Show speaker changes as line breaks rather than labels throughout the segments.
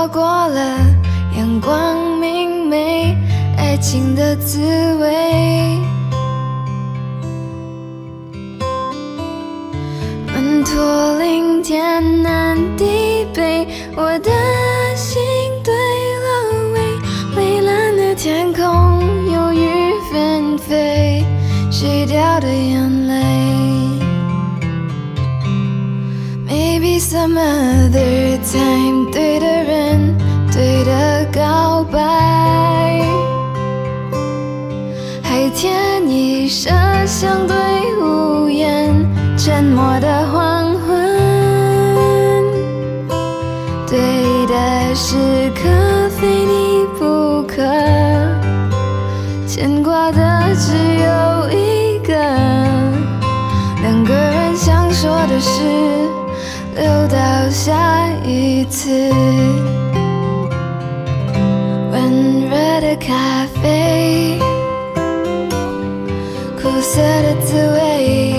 错过了阳光明媚，爱情的滋味。门驼铃天南地北，我的心对了味。蔚蓝的天空，忧郁纷飞，谁掉的眼泪 ？Maybe some other time， 对的人，对的告白。海天一色，相对无言，沉默的黄昏。对的时刻，非你不可。牵挂的只有一个，两个人想说的事，留到下一次。温热的咖啡，苦涩的滋味。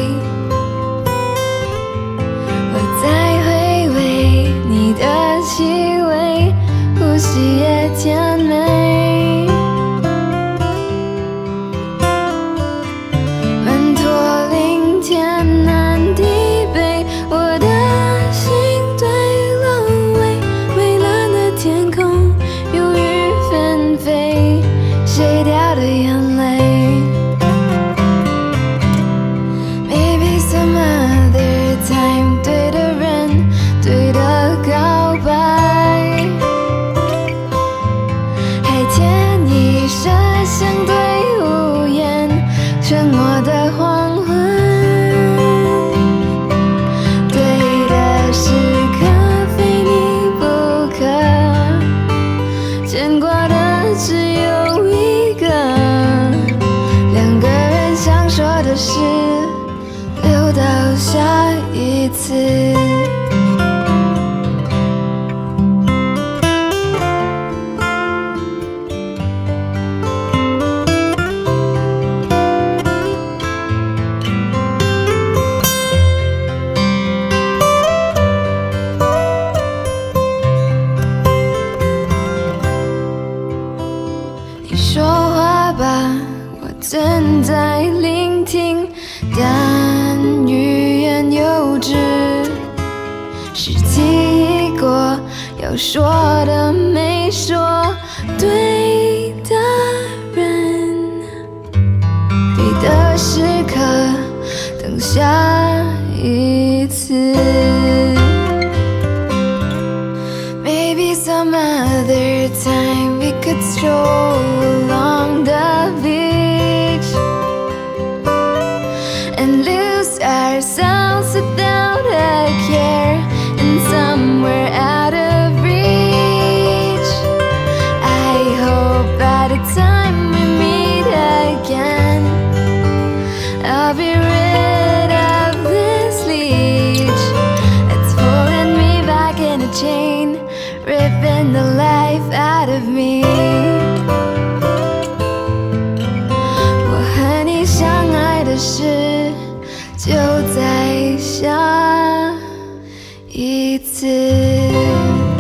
我在回味你的气味，呼吸也甜美。门驼铃天南地北，我的心对了味。蔚蓝的天空，忧郁纷飞，谁掉的眼泪？ Maybe some other time， 对的人，对的告白。海天一色，相对无言，沉默的黄昏。对的时刻，非你不可。牵挂的只有一个，两个人想说的事，留到下一次。你说话吧，我正在聆听，但欲言又止。时机已过，要说的没说，对的人，对的时刻，等下一次。Maybe some other time we could stroll along the beach and lose ourselves without a care, and somewhere out of reach. I hope by the time we meet again, I'll be rid of this leech that's pulling me back in a chain, ripping the life out of me. 我和你相爱的事，就在下一次。